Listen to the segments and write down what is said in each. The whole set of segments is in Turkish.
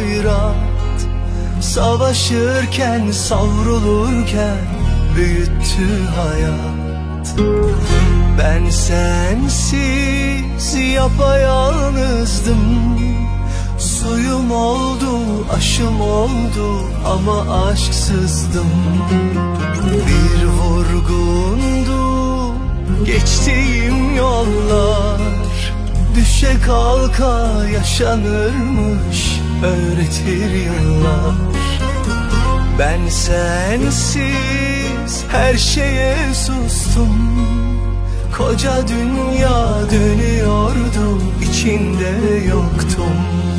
hayrat. Savaşırken, savrulurken büyüttü hayat. Ben sensiz yapayalnızdım. Suyum oldu, aşım oldu ama aşksızdım. Bir vurgundu geçtiğim yollar. Düşe kalka yaşanırmış, öğretir yıllar. Ben sensiz her şeye sustum. Koca dünya dönüyordu, içinde yoktum.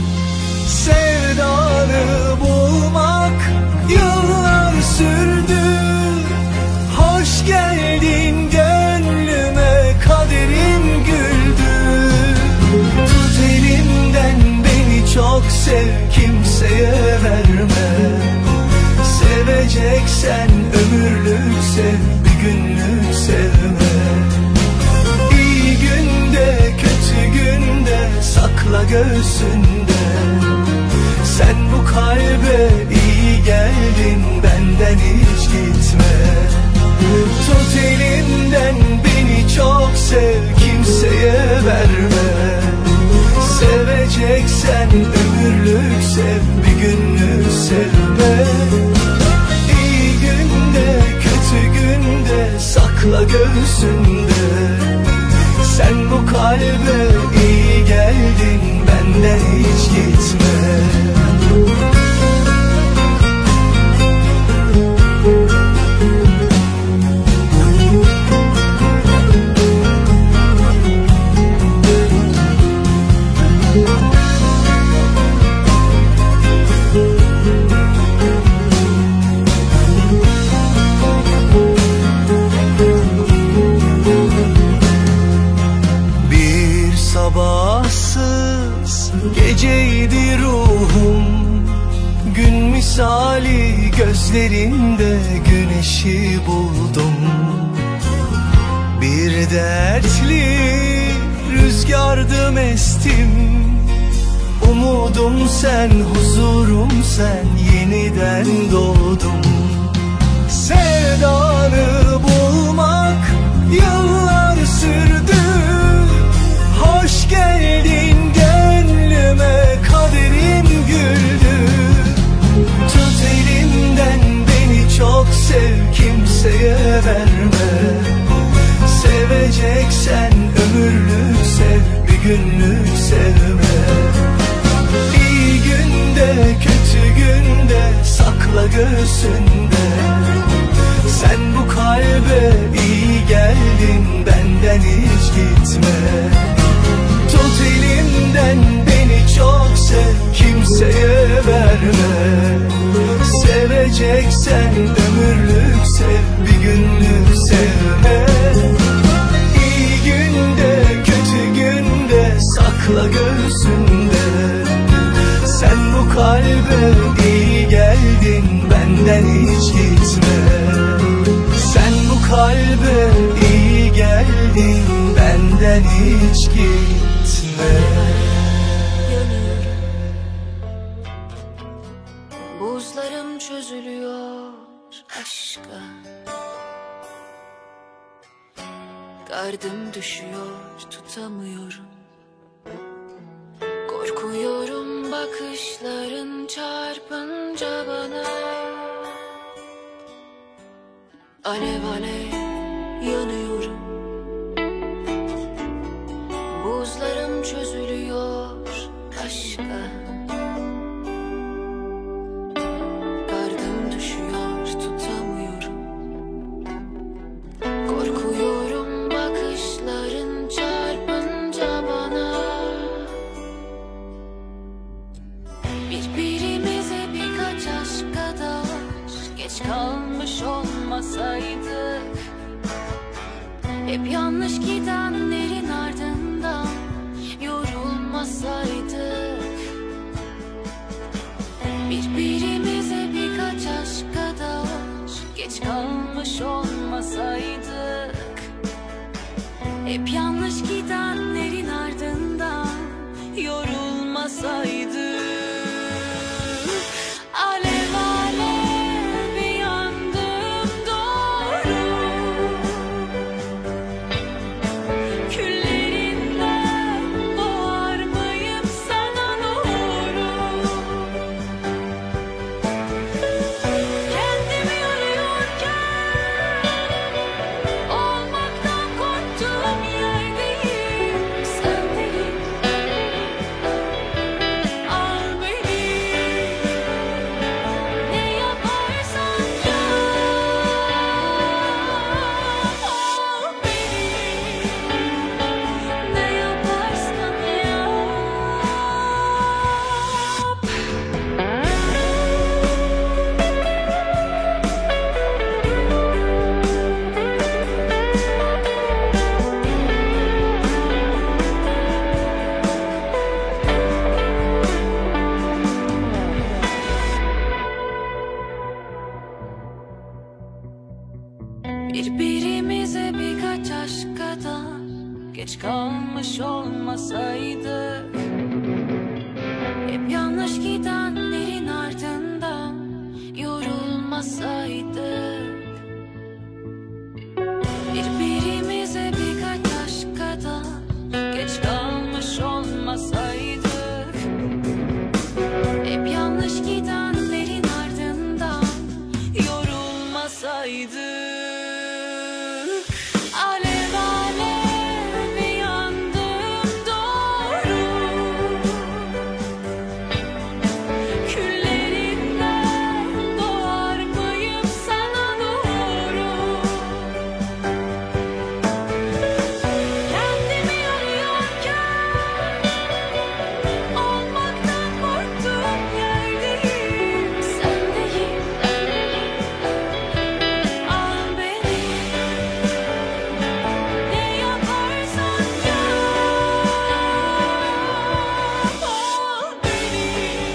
Sevdanı bulmak yıllar sürdü. Hoş geldin gönlüme, kaderim güldü. Tut elimden beni çok sev, kimseye verme. Seveceksen ömürlük sev, bir günlük sevme. İyi günde kötü günde sakla göğsünde. Sen bu kalbe iyi geldin, benden hiç gitme. Tut elimden beni çok sev, kimseye verme. Seveceksen ömürlük sev, bir günlük sevme. İyi günde kötü günde sakla göğsünde. Sen bu kalbe iyi geldin, benden hiç gitme. Sabahsız geceydi ruhum. Gün misali gözlerinde güneşi buldum. Bir dertli rüzgardım estim. Umudum sen, huzurum sen, yeniden doğdum. Sevdanı bulmak yıllar sürdü. Hoş geldin gönlüme, kaderim güldü. Tut elimden beni çok sev, kimseye verme. Seveceksen ömürlük sev, bir günlük sevme. İyi günde kötü günde sakla göğsünde. Sen bu kalbe iyi geldin, benden hiç gitme. Tut elimden beni çok sev, kimseye verme. Seveceksen ömürlük sev, bir günlük sevme. İyi günde kötü günde sakla göğsünde. Sen bu kalbe iyi geldin, benden hiç gitme. Sen bu kalbe iyi geldin, benden hiç gitme. Yanıyorum, buzlarım çözülüyor aşka. Gardım düşüyor, tutamıyorum. Korkuyorum bakışların çarpınca bana. Alev alev yanıyorum. Buzlarım çözülüyor aşka. Gardım düşüyor, tutamıyorum. Korkuyorum bakışların çarpınca bana. Birbirimize birkaç aşk kadar geç kalmış olmasaydık. Hep yanlış gidenlerin ardından yorulmasaydık. Birbirimize birkaç aşk kadar geç kalmış olmasaydık. Hep yanlış gidenlerin ardından yorulmasaydık. Birbirimize birkaç aşk kadar geç kalmış olmasaydık, hep yanlış gidenlerin ardından yorulmasaydık. Birbirimize birkaç aşk kadar geç kalmış olmasaydık, hep yanlış gidenlerin ardından yorulmasaydık. Alev alev yandım doğru, küllerinden doğar mıyım sana doğru? Kendimi arıyorken olmaktan korktuğum yerdeyim. Sendeyim, al beni, ne yaparsan yap. Al beni,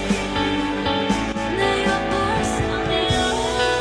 ne yaparsan yap.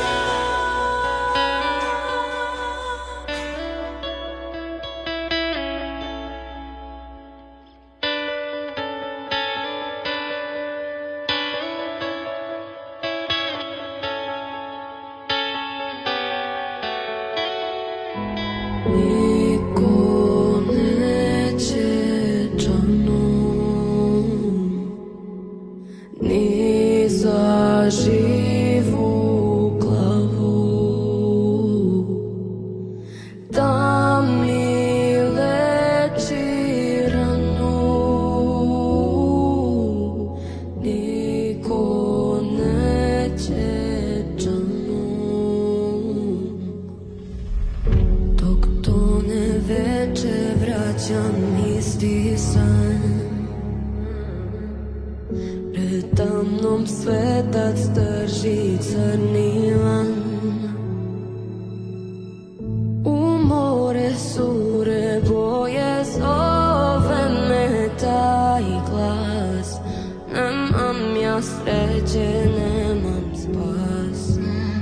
Ni za živu glavu da mi leči ranu, niko neće džanu. Dok tone veče vraćam isti san, tamnom svetac drži crni lan. U more sure boje zove me taj glas. Nemam ja sreće, nemam spas.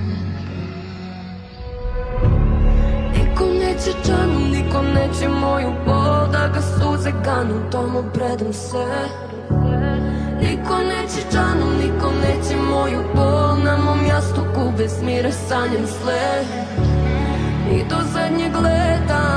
Niko neće džanu, niko neće moju bol, da ga suze kanu, tomu predam se. Niko neće džanu, niko neće moju bol, na mom jastuku bez mira sanjam sve. I do zadnjeg leta